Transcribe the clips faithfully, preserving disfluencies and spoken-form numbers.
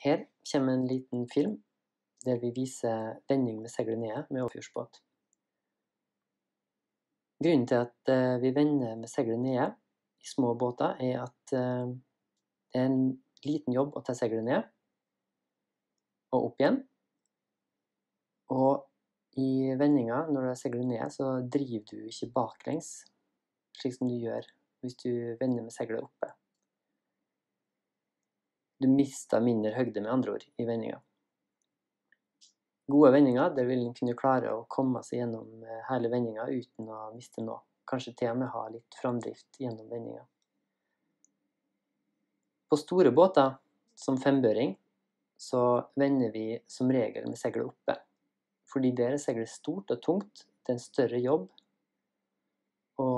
Her kommer en liten film der vi viser vending med seglet nede med overfjordsbåt. Grunnen til at uh, vi vender med seglet nede i små båter er at uh, det er en liten jobb å ta seglet ned og opp igjen. Og i vendinga, når du har seglet ned, så driver du ikke baklengs, slik som du gjør hvis du vender med seglet oppe. Du mister mindre høgde med andre ord i vendinga. Gode vendinger, der vil en kunne klare å komme seg gjennom hele vendinga uten å miste noe. Kanskje til og med ha litt framdrift gjennom vendinga. På store båter, som fembøring, så vender vi som regel med seglet oppe. Fordi der er seglet stort og tungt, det er en større jobb å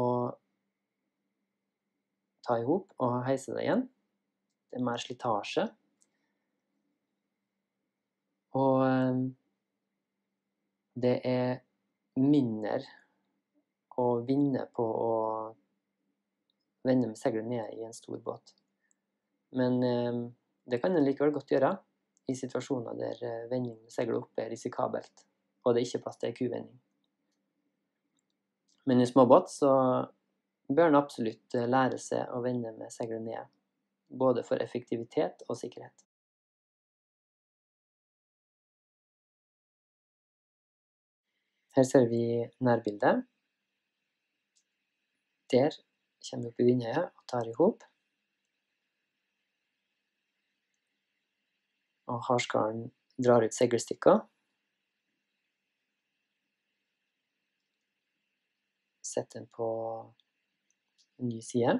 ta ihop og heise det igjen. Det er mer slitasje. Og det er mindre å vinne på å vende med seglet ned i en stor båt. Men det kan en likevel godt gjøre i situasjoner der vending med seglet oppe er risikabelt, og det er ikke plass til kuvending. Men i småbåt så bør en absolutt lære seg å vende med seglet ned, både for effektivitet og sikkerhet. Her ser vi nærbildet. Der kommer vi opp i vindøyet og tar ihop. Og harskaren drar ut segelstikker. Setter den på en ny side.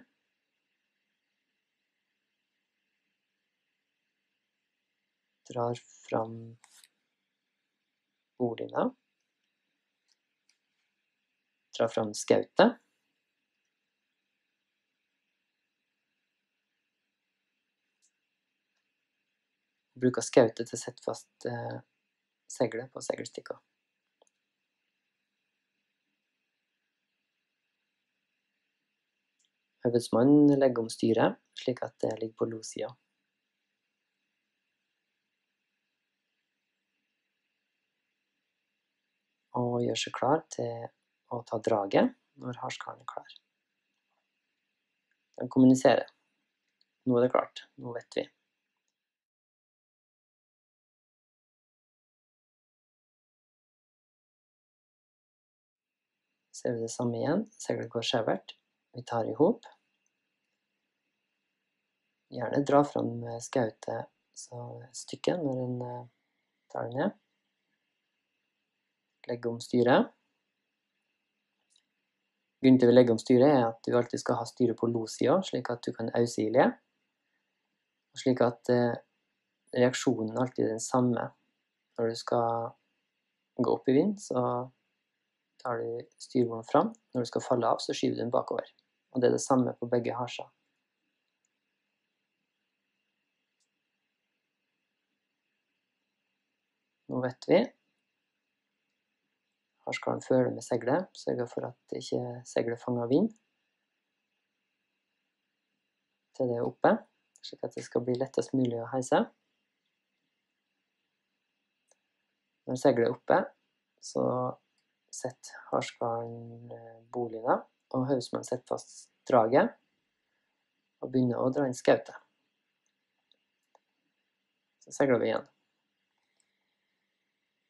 Drar fram bordlinja. Drar fram skautet. Bruker skautet til å sette fast eh, seglet på segelstikka. Høvedsmannen legger om styret, slik at det ligger på lossida. Og gjør seg klar til å ta draget når harskaren er klar. Den kommuniserer. Nå er det klart, nå vet vi. Ser vi det samme igjen, seglet går skjevert. Vi tar ihop. Gjerne dra fram skautet så et stykke når en tar det ned. Legge om styret. Grunnen til å legge om styret er at du alltid skal ha styret på lossida, slik at du kan ause i le. Slik at eh, reaksjonen alltid er den samme. Når du skal gå opp i vind, så tar du styrborden fram. Når du skal falle av, så skyver du den bakover. Og det er det samme på begge harser. Nå vet vi. Harskaren føler med seglet, sørger for at ikke seglet fanger vind til det er oppe, slik at det skal bli lettest mulig å heise. Når seglet er oppe, så setter harskaren bordlinja, og høvedsmannen setter fast draget, og begynner å dra inn skautet. Så segler vi igjen.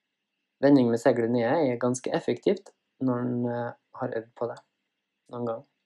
Vending med seglet nede er ganske effektivt når en har øvd på det noen gang.